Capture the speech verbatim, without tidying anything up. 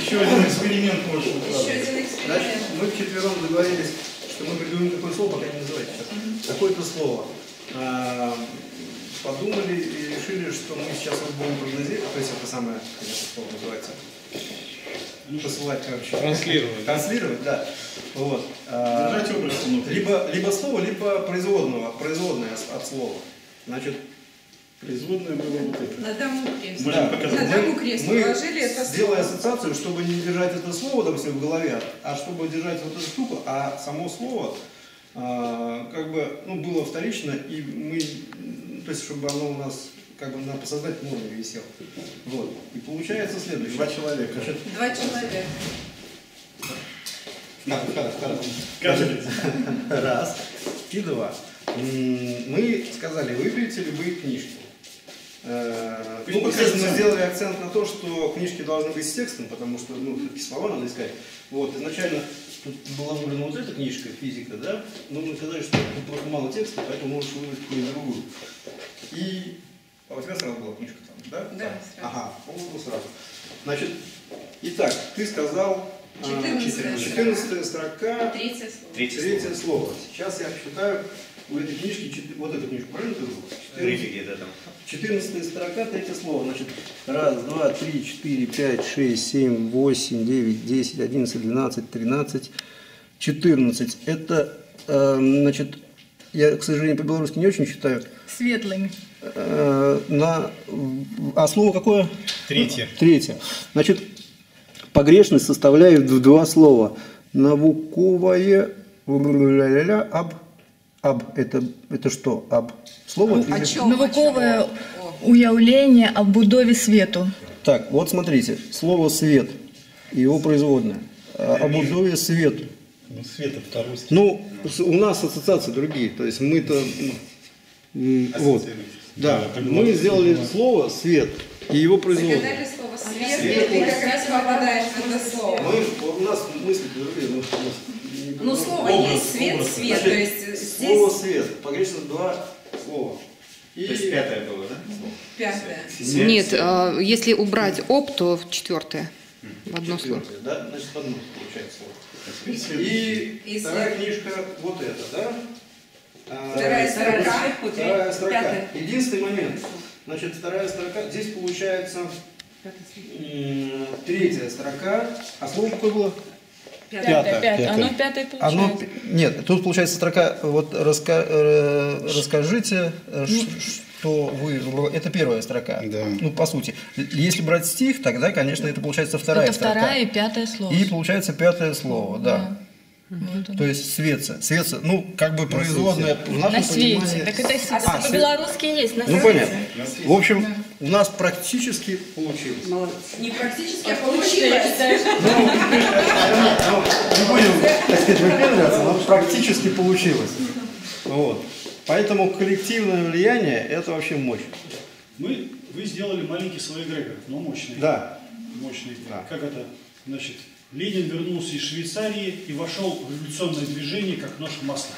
Еще один эксперимент больше. Еще один эксперимент. Значит, мы вчетвером договорились, что мы придумаем какое слово, пока не называйте сейчас. Какое-то слово. А, подумали и решили, что мы сейчас вот будем прогнозировать, то есть это самое, как это слово называется, посылать, короче. Транслировать. Транслировать, да. Вот. А, Держать образ внутри. либо, либо слово, либо производного, производное от слова. Значит, Производное было вот это. На даму кресло. Можем На показать. даму кресло мы положили это сделали слово. ассоциацию, чтобы не держать это слово, допустим, в голове, а чтобы держать вот эту штуку, а само слово а, как бы, ну, было вторично, и мы, то есть, чтобы оно у нас как бы на подсознательном уровне висело. Вот. И получается следующее. Два человека. Значит, Два человека. Каждый. раз и два. М, Мы сказали, выберите любые книжки. Э, Ну, Ну, естественно, мы акцент. сделали акцент на то, что книжки должны быть с текстом, потому что, ну, все-таки слова надо искать. Вот, изначально тут была выбрана вот эта книжка, физика, да, но мы сказали, что тут просто мало текста, поэтому можешь выбрать какую-нибудь другую. И а у тебя сразу была книжка там, да? Да, сразу. Ага, по-моему, сразу. Значит, итак, ты сказал а, Четырнадцатая четырнадцатая строка, Третье слово. третье слово. Сейчас я считаю, у этой книжки, чет- вот эту книжку, правильно ты выбрал? Рифики, да, там. четырнадцатая строка, третье слово. Значит, раз, два, три, четыре, пять, шесть, семь, восемь, девять, десять, одиннадцать, двенадцать, тринадцать, четырнадцать. Это, э, значит, я, к сожалению, по-белорусски не очень читаю. Светлыми. Э, на, а слово какое? Третье. Третье. Значит, погрешность составляет в два слова. Навуковое ля-ля-ля, аб. Аб, это, это что? Аб. Слово? О или- чем? Наукове О. уявлення о будові світу. Так, вот смотрите, слово «свет» и его производное. А, О будове свету. Ну, Света по-русски. Ну, с- у нас ассоциации другие, то есть мы-то... м, Вот. Да, Да, так мы было. сделали слово «свет» и его производное. Загадали слово свет, и как раз попадаешь в это слово. Мы, у нас мысли другие. Ну, у нас не- Ну, слово Образ, есть, свет, образ. свет. Значит, То есть слово здесь «свет», погрешность два слова. И То есть пятое было, да? пятое. Нет, а, если убрать об, то в четвертое. В одно слово. четвертое, да? Значит, в одно получается слово. Теперь Свет. И, И вторая свет. книжка вот эта, да? А, Вторая строка. Вторая строка. Пятая. Единственный момент. Значит, вторая строка, здесь получается м, третья строка. А слово какое было? Пятое, пятое. Оно пятое Оно, получается. нет, тут получается строка, вот раска, э, расскажите, э, ш- что вы, это первая строка, Да. ну по сути. Если брать стих, тогда, конечно, это получается вторая Это строка. второе и пятое слово. И получается пятое слово, да. Вот оно. То есть светца, светца, ну как бы производное в нашем На свете. понимании. Так это А, свет- по-белорусски есть. На Ну свете. понятно. В общем, у нас практически получилось. Не практически, а получилось. Ну, не будем, так сказать, выпендриваться, но практически получилось. Вот. Поэтому коллективное влияние – это вообще мощь. Мы, вы сделали маленький свой эгрегор, но мощный. Да. Мощный. Да. Как это? Значит, Ленин вернулся из Швейцарии и вошел в революционное движение, как нож в масло.